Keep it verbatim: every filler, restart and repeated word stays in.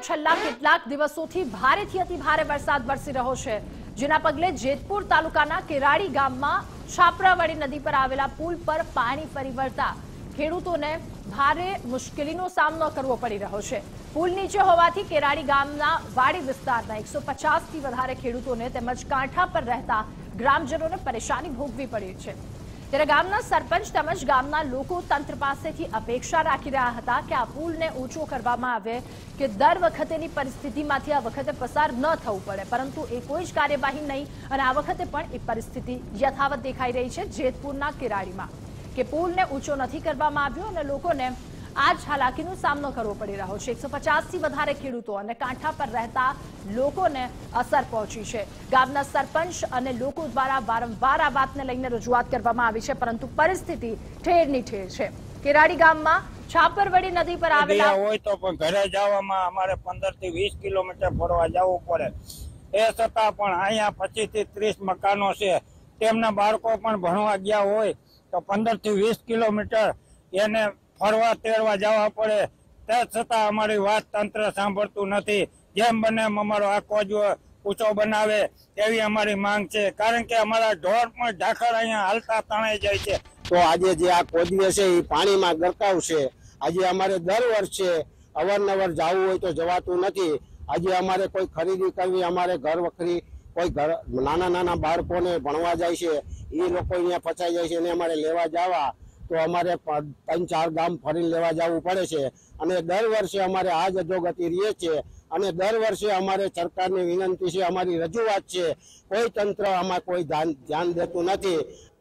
છેલ્લા કેટલાક દિવસોથી ભારેથી અતિ ભારે વરસાદ વરસી રહ્યો છે, જેના પગલે જેતપુર તાલુકાના કેરાડી ગામમાં છાપરાવાડી નદી પર આવેલા પુલ પર પાણી ફરી વળતા ખેડૂતોને ભારે મુશ્કેલીનો સામનો કરવો પડી રહ્યો છે। પુલ નીચે હોવાથી કેરાડી ગામના વાડી વિસ્તારના એકસો પચાસ થી વધારે ખેડૂતોને તેમજ કાંઠા પર રહેતા ગ્રામજનોને પરેશાની ભોગવી પડી છે। ત્યારે ગામના સરપંચ તેમજ ગામના લોકો તંત્ર પાસેથી અપેક્ષા રાખી રહ્યા હતા કે આ પુલને ઊંચો કરવામાં આવે કે દર વખતેની પરિસ્થિતિમાંથી આ વખતે પસાર ન થવું પડે, પરંતુ એ કોઈ જ કાર્યવાહી નહીં અને આ વખતે પણ એ પરિસ્થિતિ યથાવત દેખાઈ રહી છે જેતપુરના કેરાડીમાં કે પુલને ઊંચો નથી કરવામાં આવ્યો અને લોકોને આ જ હાલાકીનો સામનો કરવો પડી રહ્યો છે। એકસો પચાસ થી વધારે ખેડૂતો અને કાંઠા પર રહેતા લોકોને અસર પહોંચી છે। ગામના સરપંચ અને લોકો દ્વારા વારંવાર આ વાતને લઈને રજૂઆત કરવામાં આવી છે, પરંતુ પરિસ્થિતિ ઠેરની ઠેર છે। કેરાડી ગામમાં છાપરવડી નદી પર આવેલા હોય તો પણ ઘરે જવામાં અમારે પંદર થી વીસ કિલોમીટર ફરવા જવું પડે, એ છતાં પણ અહીંયા પચીસ થી ત્રીસ મકાનો છે, તેમના બાળકો પણ ભણવા ગયા હોય તો પંદર થી વીસ કિલોમીટર એને ફરવા તેડવા જવા પડે, તે છતાં અમારી વાત તંત્ર સાંભળતું નથી। જેમ બને અમારો આ કોજવો ઊંચો બનાવે એવી અમારી માંગ છે, કારણ કે અમારા ઢોર પણ ઝાખર અહીંયા હાલતા તણાઈ જાય છે। તો આજે જે આ કોજવે છે એ પાણીમાં ગરકાવ છે। આજે અમારે દર વર્ષે અવારનવાર જવું હોય તો જવાતું નથી। આજે અમારે કોઈ ખરીદી કરવી, અમારે ઘર વખરી કોઈ ઘર નાના નાના બાળકોને ભણવા જાય છે એ લોકો અહીંયા ફસાઈ જાય છે અને અમારે લેવા જવા તો અમારે ત્રણ ચાર ગામ ફરીને લેવા જવું પડે છે અને દર વર્ષે અમારે આ જ અધોગતિ રહે છે અને દર વર્ષે અમારે સરકારની વિનંતી છે, અમારી રજૂઆત છે, કોઈ તંત્ર આમાં કોઈ ધ્યાન ધ્યાન દેતું નથી।